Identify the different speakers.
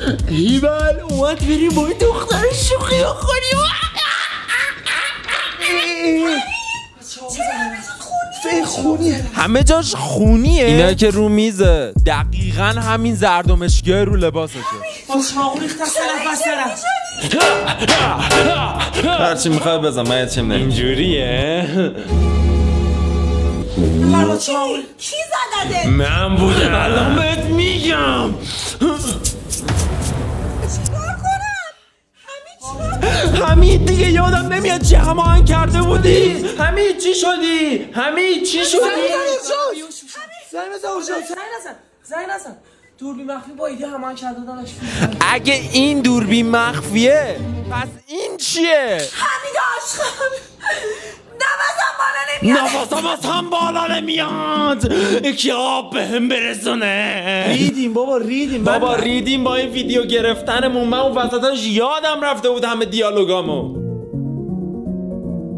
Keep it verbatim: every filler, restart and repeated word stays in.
Speaker 1: هیبل اومد بریم با این دختر شوخی بخوریم. خونیه همه جاش خونیه.
Speaker 2: اینا که رو میزه دقیقا همین زرد و مشکیه رو لباسشه.
Speaker 1: چاقو ریخت از طرف از
Speaker 2: هرچی میخوای بزن من یه چیم نمیم. اینجوریه
Speaker 3: کی زدده؟
Speaker 2: من بودم. الان بهت میگم. حمید دیگه یادم نمیاد چی هماهنگ کرده بودی. حمید چی شدی؟ حمید چی شدی؟
Speaker 1: زنگ نزن اورژانس. زنگ نزن زنگ نزن دوربین مخفی با ایده هماهنگ کرده داداش.
Speaker 2: اگه این دوربین مخفیه پس این چیه؟
Speaker 3: حمید عاشقم نفسم بالا نمیاد.
Speaker 2: نفسم از هم بالا نمیاد. یکی آب بهم برسونه.
Speaker 1: ریدیم بابا ریدیم
Speaker 2: بابا ریدیم با این ویدیو گرفتنمون. من اون وسطاش یادم رفته بود همه دیالوگامو.